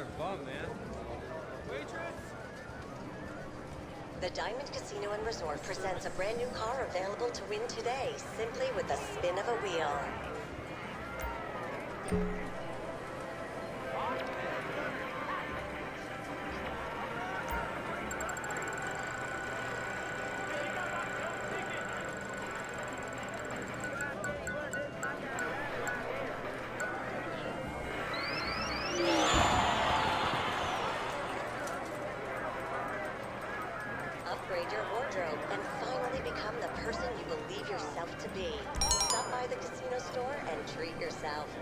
$100 bum, man. Waitress! The Diamond Casino and Resort presents a brand new car available to win today, simply with the spin of a wheel. Upgrade your wardrobe and finally become the person you believe yourself to be. Stop by the casino store and treat yourself.